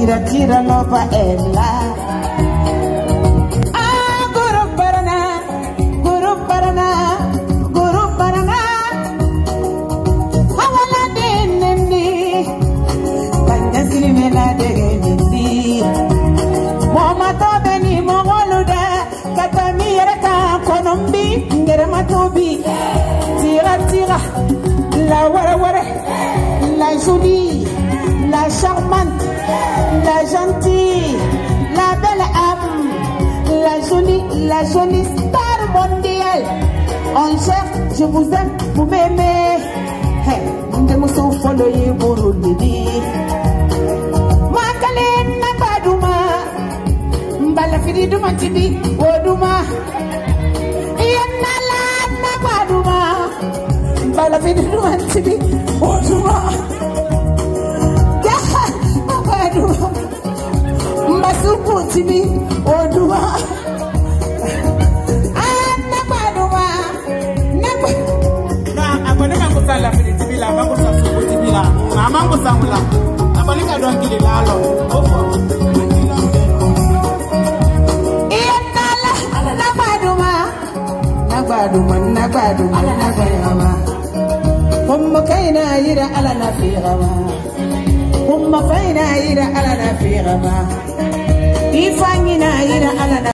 tira tira lopa ella. Ah, guru parana, guru parana, guru parana. Hawala denendi, tanya silimela denendi. Mama to beni mongoluda, kata mireka konombi, ngere matobi. Tira tira, la wara wara, la jolie. La charmante, la gentille, la belle âme, la jolie star mondiale. On cherche, je vous aime, vous m'aimez. Hey, de mon son follow you, Burundi. Makalen na baduma, mbala fidi duma tibi, oduma. Yanala na baduma, mbala fidi duma tibi, oduma. Mbasuku tibi oduma anabaduma na abone mangu sala fili tibi la mangu sasuku tibi la na mangu samula abone ka don kili lalo ofo iyanala nabaduma humma kaina yira ala nafiqama humma faina yira ala nafiqama ifanyina yira ala